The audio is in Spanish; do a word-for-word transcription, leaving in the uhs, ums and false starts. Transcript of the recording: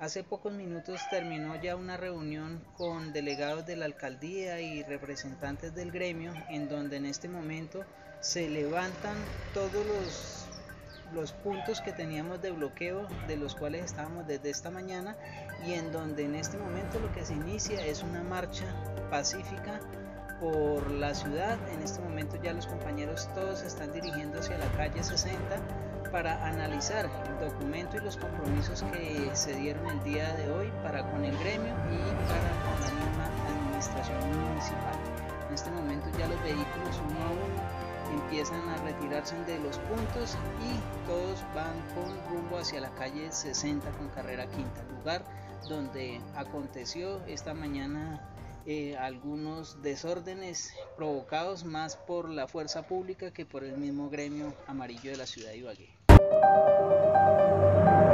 hace pocos minutos terminó ya una reunión con delegados de la alcaldía y representantes del gremio, en donde en este momento se levantan todos los, los puntos que teníamos de bloqueo, de los cuales estábamos desde esta mañana, y en donde en este momento lo que se inicia es una marcha pacífica por la ciudad. En este momento ya los compañeros todos se están dirigiendo hacia la calle sesenta para analizar el documento y los compromisos que se dieron el día de hoy para con el gremio y para con la misma administración municipal. En este momento ya los vehículos uno a uno empiezan a retirarse de los puntos y todos van con rumbo hacia la calle sesenta con carrera quinta, lugar donde aconteció esta mañana Eh, algunos desórdenes provocados más por la fuerza pública que por el mismo gremio amarillo de la ciudad de Ibagué.